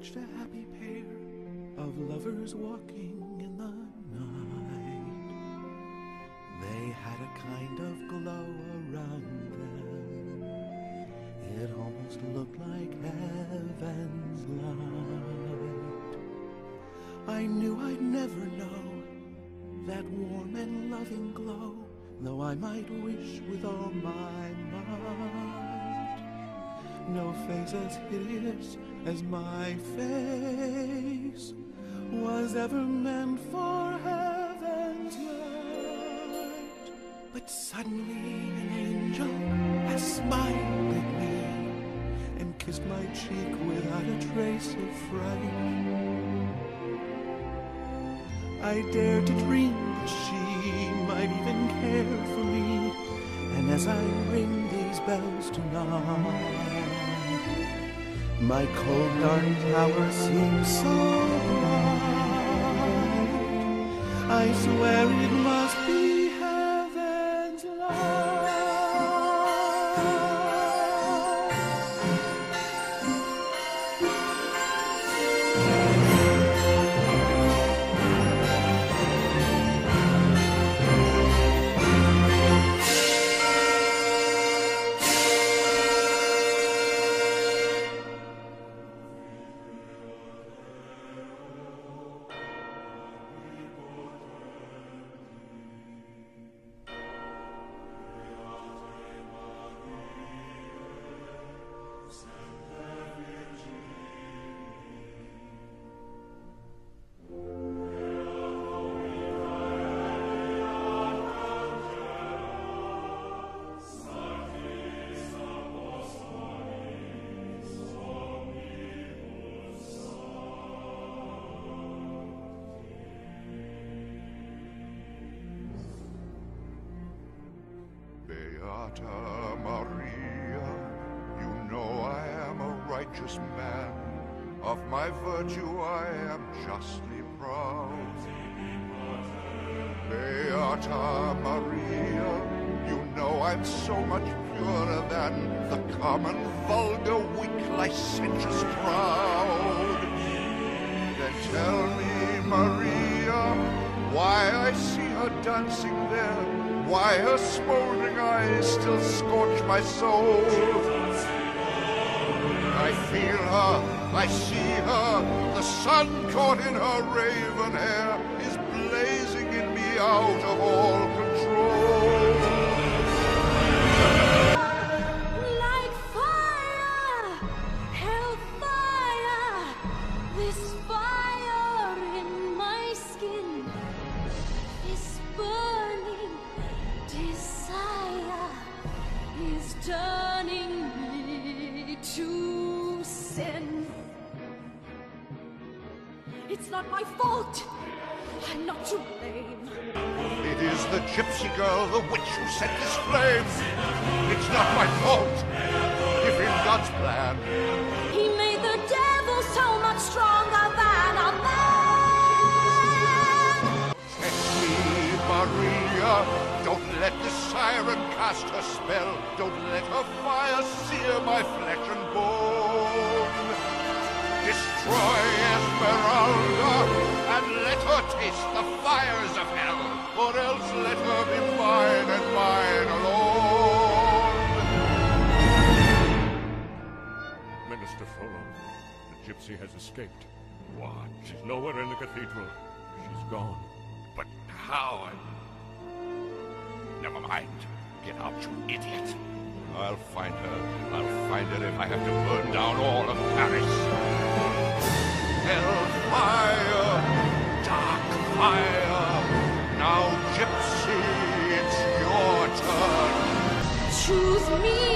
watched a happy pair of lovers walking in the night. They had a kind of glow around them. It almost looked like heaven's light. I knew I'd never know that warm and loving glow, though I might wish with all my might. No face as hideous as my face was ever meant for heaven's light. But suddenly an angel has smiled at me and kissed my cheek without a trace of fright. I dared to dream that she might even care for me, and as I ring these bells tonight, my cold dark tower seems so bright. I swear it must be heaven's light. Beata Maria, you know I am a righteous man. Of my virtue I am justly proud. Beata Maria, you know I'm so much purer than the common, vulgar, weak, licentious crowd. Then tell me, Maria, why I see her dancing there, why her smoldering eyes still scorch my soul. I feel her, I see her, the sun caught in her raven hair is blazing in me out of all control. Like fire, hellfire, this fire in my skin, this burning desire is turning me to sin. It's not my fault. I'm not to blame. It is the gypsy girl, the witch who set this flame. It's not my fault, if in God's plan He made the devil so much stronger than a man. Test me, Maria. Don't let the siren cast her spell. Don't let her fire sear my flesh and bone. Destroy Esmeralda and let her taste the fires of hell, or else let her be mine and mine alone. Minister Frollo, the gypsy has escaped. What? She's nowhere in the cathedral. She's gone. But how? Never mind. Get out, you idiot. I'll find her. I'll find her if I have to burn down all of Paris. Hellfire, dark fire. Now, gypsy, it's your turn. Choose me.